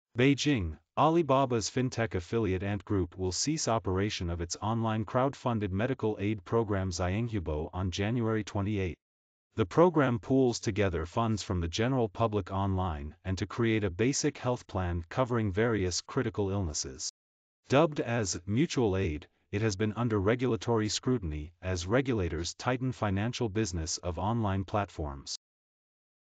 Beijing, Alibaba's fintech affiliate Ant Group will cease operation of its online crowdfunded medical aid program Xianghubo on January 28. The program pools together funds from the general public online and to create a basic health plan covering various critical illnesses. Dubbed as mutual aid, it has been under regulatory scrutiny as regulators tighten financial business of online platforms.